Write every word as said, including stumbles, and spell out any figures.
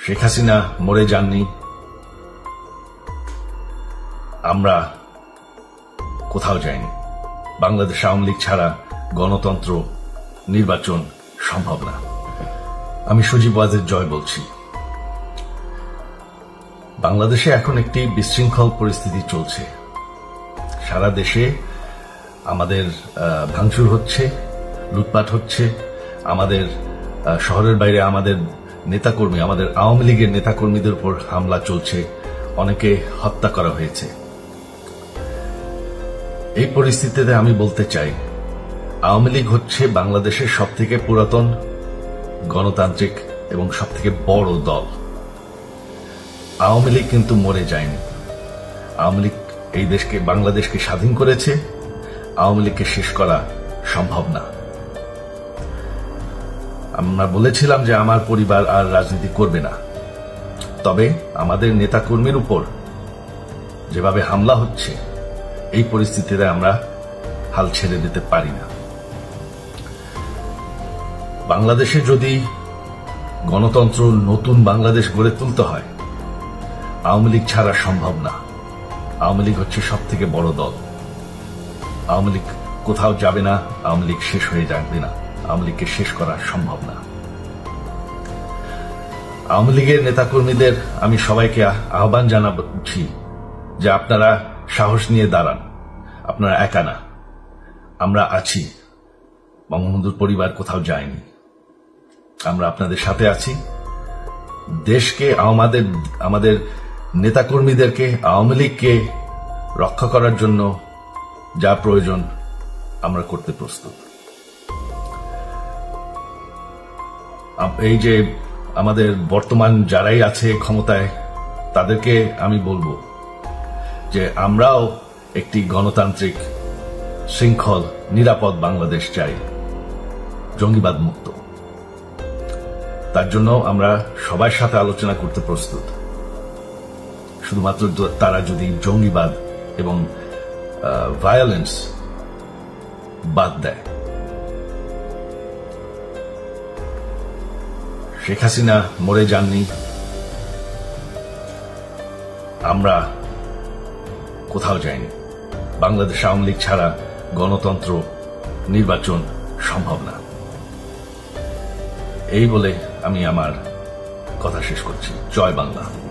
শেখ হাসিনা মরে যাননি, আমরা কোথাও যাইনি। বাংলাদেশ আওয়ামী লীগ ছাড়া গণতন্ত্র, নির্বাচন সম্ভব না। আমি সজীব ওয়াজেদ জয় বলছি। বাংলাদেশে এখন একটি বিশৃঙ্খল পরিস্থিতি চলছে। সারা দেশে আমাদের ভাঙচুর হচ্ছে, লুটপাট হচ্ছে, আমাদের শহরের বাইরে আমাদের নেতাকর্মী, আমাদের আওয়ামী লীগের নেতাকর্মীদের উপর হামলা চলছে, অনেকে হত্যা করা হয়েছে। এই পরিস্থিতিতে আমি বলতে চাই, আওয়ামী লীগ হচ্ছে বাংলাদেশের সবথেকে পুরাতন গণতান্ত্রিক এবং সবথেকে বড় দল। আওয়ামী লীগ কিন্তু মরে যায়নি। আওয়ামী লীগ এই দেশকে, বাংলাদেশকে স্বাধীন করেছে। আওয়ামী লীগকে শেষ করা সম্ভব না। আমরা বলেছিলাম যে আমার পরিবার আর রাজনীতি করবে না, তবে আমাদের নেতাকর্মীর উপর যেভাবে হামলা হচ্ছে, এই পরিস্থিতিতে আমরা হাল ছেড়ে দিতে পারি না। বাংলাদেশে যদি গণতন্ত্র, নতুন বাংলাদেশ গড়ে তুলতে হয়, আওয়ামী লীগ ছাড়া সম্ভব না। আওয়ামী লীগ হচ্ছে সব থেকে বড় দল। আওয়ামী লীগ কোথাও যাবে না, আওয়ামী লীগ শেষ হয়ে যাবে না। আওয়ামী লীগকে শেষ করা সম্ভব না। আওয়ামী লীগের নেতাকর্মীদের আমি সবাইকে আহ্বান জানাচ্ছি যে আপনারা সাহস নিয়ে দাঁড়ান। আপনারা একা না, আমরা আছি। বঙ্গবন্ধুর পরিবার কোথাও যায়নি, আমরা আপনাদের সাথে আছি। দেশকে, আমাদের আমাদের নেতাকর্মীদেরকে, আওয়ামী লীগকে রক্ষা করার জন্য যা প্রয়োজন আমরা করতে প্রস্তুত। এই যে আমাদের বর্তমান যারাই আছে ক্ষমতায়, তাদেরকে আমি বলবো যে আমরাও একটি গণতান্ত্রিক, শৃঙ্খল, নিরাপদ বাংলাদেশ চাই, জঙ্গিবাদ মুক্ত। তার জন্য আমরা সবার সাথে আলোচনা করতে প্রস্তুত। শুধুমাত্র তারা যদি জঙ্গিবাদ এবং ভায়োলেন্স বাদ দেয়। শেখ হাসিনা মরে যাননি, আমরা কোথাও যাইনি। বাংলাদেশ আওয়ামী লীগ ছাড়া গণতন্ত্র, নির্বাচন সম্ভব না। এই বলে আমি আমার কথা শেষ করছি। জয় বাংলা।